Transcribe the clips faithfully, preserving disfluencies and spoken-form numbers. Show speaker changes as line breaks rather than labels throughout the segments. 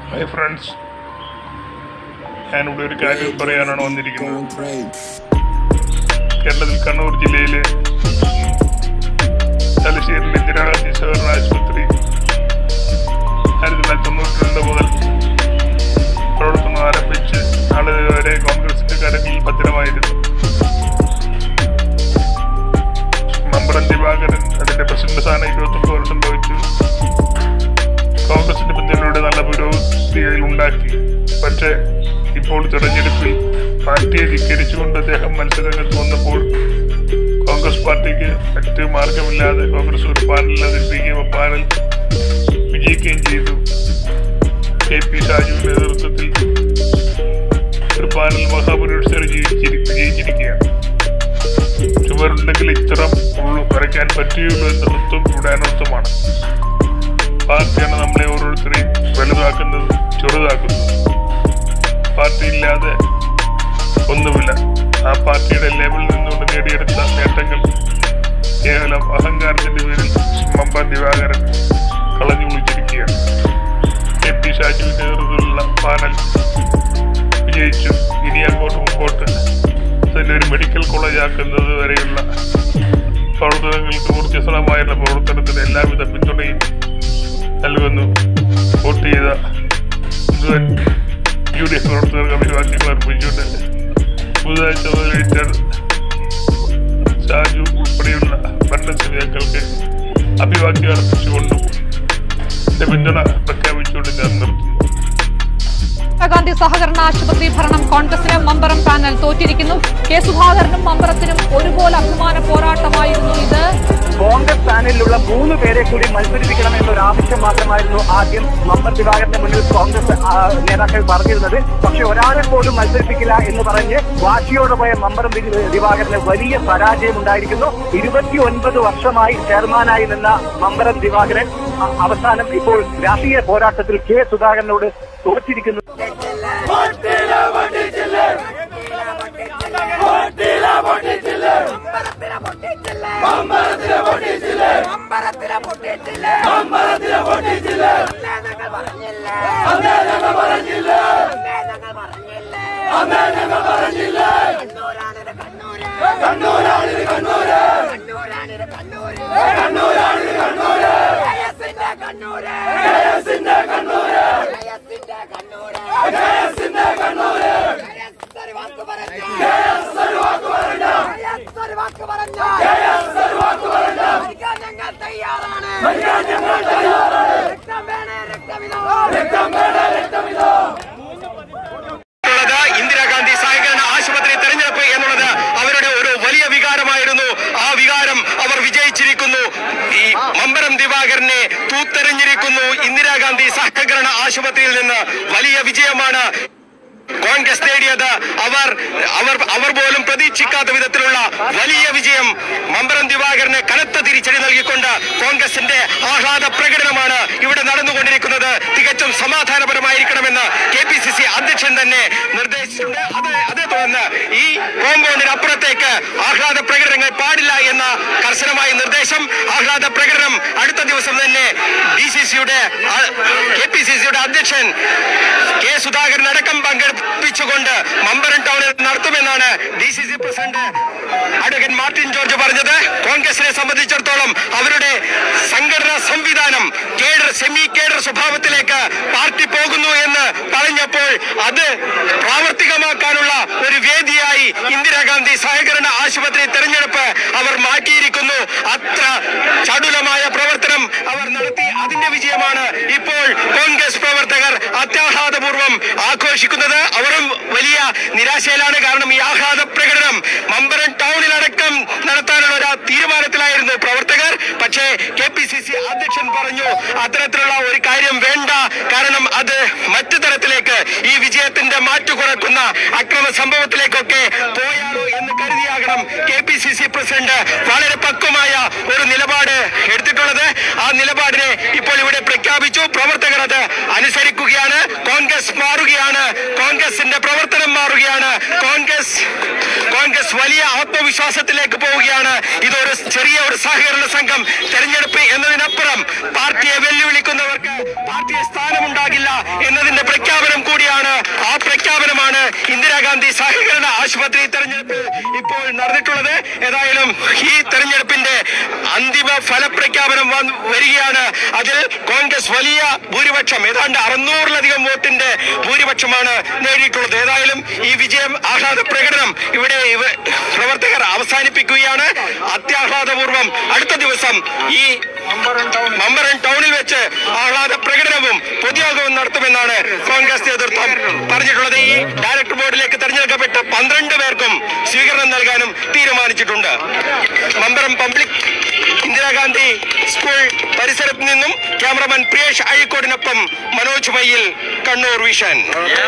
Hi friends, ഞാനിവിടെ ഒരു കാര്യം പറയാനാണ് വന്നിരിക്കുന്നത്. കേരളത്തിൽ കണ്ണൂർ ജില്ലയിലെ തലശ്ശേരിയിലെ ഇന്ദിരാഗാന്ധി സഹകരണ ആശുപത്രി ആയിരത്തി തൊള്ളായിരത്തി തൊണ്ണൂറ്റി രണ്ട് മുതൽ പ്രവർത്തനം ആരംഭിച്ച് നാളെ വരെ കോൺഗ്രസിന്റെ കരങ്ങളിൽ ഭദ്രമായിരുന്നു. മമ്പറം ദിവാകരൻ അതിന്റെ പ്രസിഡന്റ് സ്ഥാനം ഇരുപത്തൊമ്പത് വർഷം വഹിച്ചു. കോൺഗ്രസിന്റെ പിന്തുണയോടെ നല്ല പുരോഗതി ഉണ്ടാക്കി. പക്ഷേ ഇപ്പോൾ തെരഞ്ഞെടുപ്പിൽ പാർട്ടിയെ ധിക്കരിച്ചുകൊണ്ട് അദ്ദേഹം മത്സരരംഗത്ത് വന്നപ്പോൾ കോൺഗ്രസ് പാർട്ടിക്ക് മറ്റ് മാർഗമില്ലാതെ കോൺഗ്രസ് ഒരു പാനൽ അവതരിപ്പിക്കുകയും പാനൽ വിജയിക്കുകയും ചെയ്തു. കെ പി ഷാജുവിന്റെ നേതൃത്വത്തിൽ ഒരു പാനൽ മഹാപുരുഷർ വിജയിച്ചിരിക്കുകയാണ്. ചുമരുണ്ടെങ്കിൽ ഇത്തരം ഉള്ളു വരയ്ക്കാൻ പറ്റുകയുള്ളൂ എന്ന തത്വം ഇവിടെ അനർത്ഥമാണ്. പാർട്ടിയാണ് നമ്മളെ ഓരോരുത്തരെയും വലുതാക്കുന്നത്, ചെറുതാക്കുന്നത്. പാർട്ടി ഇല്ലാതെ ഒന്നുമില്ല. ആ പാർട്ടിയുടെ ലെവലിൽ നിന്നുകൊണ്ട് നേടിയെടുത്ത നേട്ടങ്ങൾ കേവലം അഹങ്കാരത്തിന്റെ പേരിൽ മമ്പറം ദിവാകരൻ കളഞ്ഞു കുളിച്ചിരിക്കുകയാണ്. കെ പി ഷാജുവിന്റെ നേതൃത്വത്തിലുള്ള പാനൽ വിജയിച്ചു. ഇനി അങ്ങോട്ട് മുമ്പോട്ട് അതിനെ ഒരു മെഡിക്കൽ കോളേജ് ആക്കുന്നത് വരെയുള്ള പ്രവർത്തനങ്ങൾക്ക് ഊർജ്ജസ്വലമായുള്ള പ്രവർത്തനത്തിന് എല്ലാവിധ പിന്തുണയും നൽകുന്നു. വോട്ട് ചെയ്ത മുഴുവൻ യു ഡി എഫ് പ്രവർത്തകർക്ക് അഭിവാദ്യങ്ങൾ അർപ്പിച്ചുകൊണ്ട് പുതുതായി ചുമതലയേറ്റ ഷാജു ഉൾപ്പെടെയുള്ള ഭരണസമിതികൾക്ക് അഭിവാദ്യം അർപ്പിച്ചുകൊണ്ടും എന്റെ പിന്തുണ പ്രഖ്യാപിച്ചുകൊണ്ട് ഞാൻ നിർത്തുന്നു.
ഗാന്ധി സഹകരണ ആശുപത്രി ഭരണം കോൺഗ്രസിന് മമ്പറം പാനൽ തോറ്റിരിക്കുന്നു. കെ സുധാകരനും മമ്പറത്തിനും ഒരുപോലെ അഭിമാന പോരാട്ടമായിരുന്നു ഇത്.
കോൺഗ്രസ് പാനലിലുള്ള മൂന്ന് പേരെ കൂടി മത്സരിപ്പിക്കണമെന്നൊരു ആവശ്യം മാത്രമായിരുന്നു ആദ്യം മമ്പറം ദിവാകരന്റെ മുന്നിൽ കോൺഗ്രസ് നേതാക്കൾ പറഞ്ഞിരുന്നത്. പക്ഷെ ഒരാളെ പോലും മത്സരിപ്പിക്കില്ല എന്ന് പറഞ്ഞ് വാശിയോടെ പോയ മമ്പറം ദിവാകരന് വലിയ പരാജയം ഉണ്ടായിരിക്കുന്നു. ഇരുപത്തി ഒൻപത് വർഷമായി ചെയർമാനായി നിന്ന മമ്പറം ദിവാകരൻ അവസാനം ഇപ്പോൾ രാഷ്ട്രീയ പോരാട്ടത്തിൽ കെ സുധാകരനോട് തോറ്റിരിക്കുന്നു.
ഇന്ദിരാഗാന്ധി സഹകരണ ആശുപത്രി തെരഞ്ഞെടുപ്പ് എന്നുള്ളത് അവരുടെ ഒരു വലിയ വികാരമായിരുന്നു. ആ വികാരം അവർ വിജയിച്ചിരിക്കുന്നു. ഈ മമ്പറം ദിവാകരനെ തൂത്തെറിഞ്ഞിരിക്കുന്നു. ഇന്ദിരാഗാന്ധി സഹകരണ ആശുപത്രിയിൽ നിന്ന് വലിയ വിജയമാണ് കോൺഗ്രസ് നേടിയത്. അവർ അവർ അവർ പോലും പ്രതീക്ഷിക്കാത്ത വിധത്തിലുള്ള വലിയ വിജയം മമ്പറം ദിവാകരന് കനത്ത തിരിച്ചടി നൽകിക്കൊണ്ട് കോൺഗ്രസിന്റെ ആഹ്ലാദ പ്രകടനമാണ് ഇവിടെ നടന്നുകൊണ്ടിരിക്കുന്നത്. തികച്ചും സമാധാനപരമായിരിക്കണമെന്ന് കെ പി സി സി അധ്യക്ഷൻ തന്നെ നിർദ്ദേശിച്ചിട്ടുണ്ട്. അത് അതേ തുടർന്ന് ഈ കോമ്പൗണ്ടിന് അപ്പുറത്തേക്ക് ആഹ്ലാദ പ്രകടനങ്ങൾ പാടില്ല എന്ന കർശനമായ നിർദ്ദേശം. ആഹ്ലാദ പ്രകടനം അടുത്ത ദിവസം തന്നെ ഡി സി സിയുടെ കെ പി സി സിയുടെ അധ്യക്ഷൻ കെ സുധാകരൻ അടക്കം പങ്കെടുപ്പിച്ചുകൊണ്ട് മമ്പറം ടൗണിൽ നടത്തുമെന്നാണ് D C C president advocate Martin George പറഞ്ഞത്. കോൺഗ്രസിനെ സംബന്ധിച്ചിടത്തോളം അവരുടെ സംഘടനാ സംവിധാനം കേഡർ സെമി കേഡർ സ്വഭാവത്തിലേക്ക് പാർട്ടി പോകുന്നു എന്ന് പറഞ്ഞപ്പോൾ അത് പ്രാവർത്തികമാക്കാനുള്ള ഒരു വേദിയായി ഇന്ദിരാഗാന്ധി സഹകരണ ആശുപത്രി തെരഞ്ഞെടുപ്പ് അവർ മാറ്റിയിരിക്കുന്നു. അത്ര ചടുലമായ പ്രവർത്തനം അവർ നടത്തി. അതിന്റെ വിജയമാണ് ഇപ്പോൾ കോൺഗ്രസ് പ്രവർത്തകർ അത്യാഹ്ലാദപൂർവ്വം ആഘോഷിക്കുന്നത്. അവരും വലിയ നിരാശയിലാണ്. കാരണം ഈ ആഹ്ലാദ പ്രകടനം മമ്പറം ടൗണിലടക്കം നടത്താനുള്ള ഒരു തീരുമാനത്തിലായിരുന്നു പ്രവർത്തകർ. പക്ഷേ കെ പി സി സി അധ്യക്ഷൻ പറഞ്ഞു അത്തരത്തിലുള്ള ഒരു കാര്യം വേണ്ട. കാരണം അത് മറ്റു തരത്തിലേക്ക് ഈ വിജയത്തിന്റെ മാറ്റു കുറക്കുന്ന അക്രമ സംഭവത്തിലേക്കൊക്കെ പോയാലോ എന്ന് കരുതിയാകണം K P C C president വളരെ പക്വമായ ഒരു നിലപാട് എടുത്തിട്ടുള്ളത്. ആ നിലപാടിനെ ഇപ്പോൾ ഇവിടെ പ്രഖ്യാപിച്ചു. പ്രവർത്തകർ അത് അനുസരിക്കുകയാണ്. കോൺഗ്രസ് മാറുകയാണ്. കോൺഗ്രസിന്റെ പ്രവർത്തനം മാറുകയാണ്. കോൺഗ്രസ് കോൺഗ്രസ് വലിയ ആത്മവിശ്വാസത്തിലേക്ക് പോവുകയാണ്. ഇതൊരു ചെറിയ ഒരു സഹകരണ സംഘം തെരഞ്ഞെടുപ്പ് എന്നതിനപ്പുറം പാർട്ടിയെ വെല്ലുവിളിക്കുന്നവർക്ക് പാർട്ടിയെ സ്ഥാനമുണ്ടാകില്ല എന്നതിന്റെ പ്രഖ്യാപനം കൂടിയാണ്. ആ പ്രഖ്യാപനമാണ് ഇന്ദിരാഗാന്ധി സഹകരണ ആശുപത്രി തെരഞ്ഞെടുപ്പിൽ ഇപ്പോൾ നടന്നിട്ടുള്ളത്. ഏതായാലും ഈ തെരഞ്ഞെടുപ്പിന്റെ അന്തിമ ഫലപ്രഖ്യാപനം വരികയാണ്. അതിൽ കോൺഗ്രസ് വലിയ ഭൂരിപക്ഷം, ഏതാണ്ട് അറുന്നൂറിലധികം വോട്ടിന്റെ ഭൂരിപക്ഷമാണ് നേടിയിട്ടുള്ളത്. ഏതായാലും ഈ വിജയം ആഹ്ലാദ പ്രകടനം ഇവിടെ പ്രവർത്തകർ അവസാനിപ്പിക്കുകയാണ്. അത്യാഹ്ലാദപൂർവ്വം അടുത്ത ദിവസം ഈ മമ്പറം ടൗണിൽ വെച്ച് ആഹ്ലാദ പ്രകടനവും പൊതുയോഗവും നടത്തുമെന്നാണ് കോൺഗ്രസ് നേതൃത്വം പറഞ്ഞിട്ടുള്ളത്. ഈ ഡയറക്ടർ ബോർഡിലേക്ക് തെരഞ്ഞെടുക്കപ്പെട്ട പന്ത്രണ്ട് പേർക്കും സ്വീകരണം നൽകാനും തീരുമാനിച്ചിട്ടുണ്ട്. മമ്പറം പബ്ലിക് ഇന്ദിരാഗാന്ധി സ്കൂൾ പരിസരത്ത് നിന്നും ക്യാമറമാൻ പ്രിയേഷ് അഴീക്കോടിനൊപ്പം മനോജ് മയ്യിൽ, കണ്ണൂർ വിഷൻ.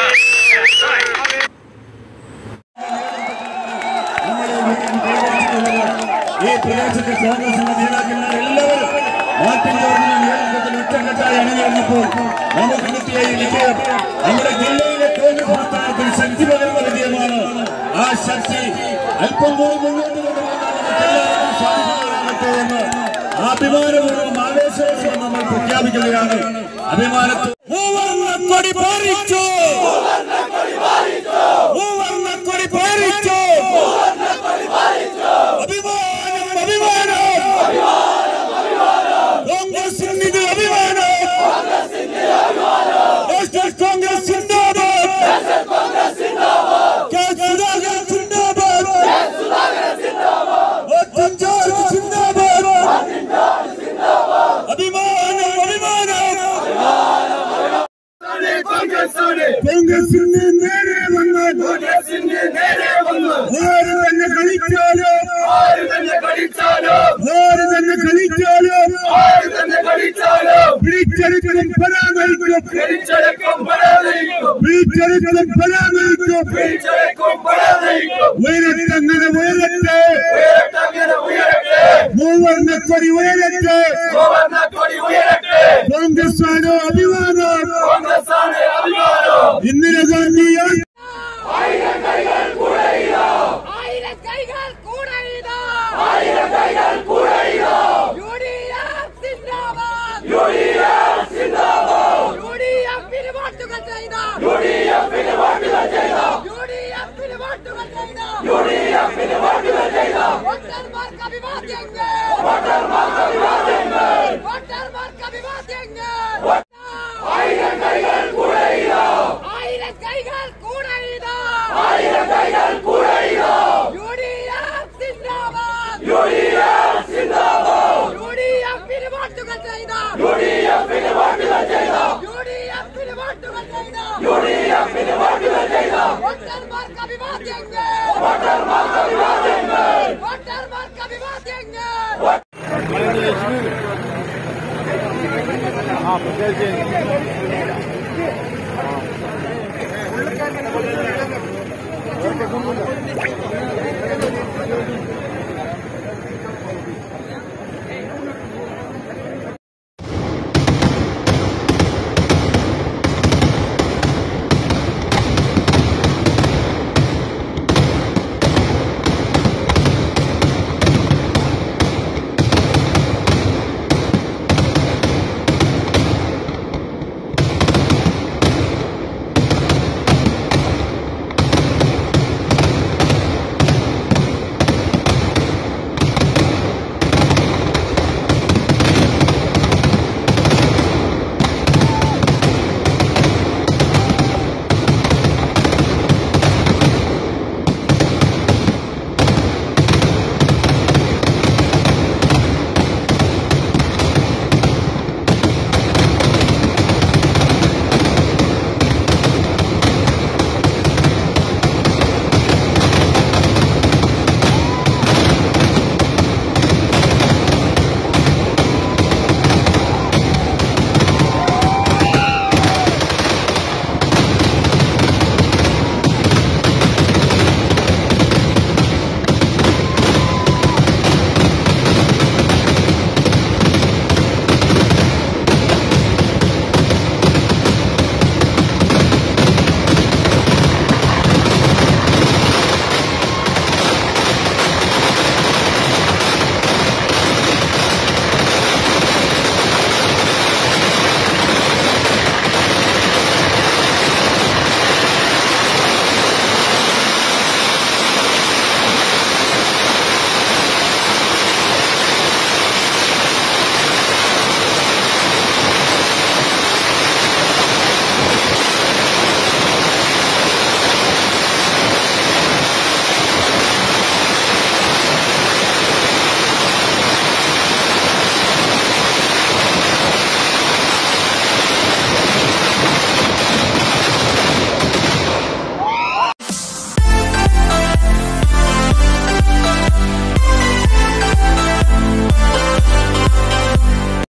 ഈ പ്രദേശത്തെ കോൺഗ്രസിന്റെ നേതാക്കന്മാർ എല്ലാവരും മാർട്ടിൻ ജോർജിന്റെ നേതൃത്വത്തിൽ ഒറ്റക്കെട്ടായി അണിനിരന്നപ്പോൾ നമുക്ക് കിട്ടിയ ഈ വിജയം നമ്മുടെ ജില്ലയിലെ കോൺഗ്രസ് പ്രസ്ഥാനത്തിന് ശക്തി പകരുന്ന വിജയമാണ്. ആ ശക്തി അല്പം കൂടി മുന്നോട്ട് കൊണ്ടുപോകാൻ സാധിക്കുന്നതാകട്ടെ എന്ന് അഭിമാനപൂർവ്വം ആവേശപൂർവ്വം നമ്മൾ പ്രഖ്യാപിക്കുകയാണ്. അഭിമാനത്തിൽ കൊടി പാറിച്ചു, കൊടി പാറിച്ചു, അഭിമാനം അഭിമാനം കോൺഗ്രസിന് ഇത് അഭിമാനം. കോൺഗ്രസ് സിന്ദാബാദ്, കെ സുധാകരൻ സിന്ദാബാദ്, മാർട്ടിൻ ജോർജ് സിന്ദാബാദ്, അഭിമാനം അഭിമാനം കോൺഗ്രസിന് നേരെ വന്നാൽ ആര് തന്നെ കളിച്ചാലോ ആര് തന്നെ കളിച്ചാലോ പിടിച്ചെടുക്കലും പരാമരിക്കും പിടിച്ചെടുക്കലും പരാമരിക്കും. ഉയരത്തങ്ങനെ ഉയരട്ടെ, മൂവർണ്ണക്കൊടി ഉയരട്ടെ. കോൺഗ്രസ് ആണോ അഭിമാനം, ഇന്ദിരാഗാന്ധി
हाँ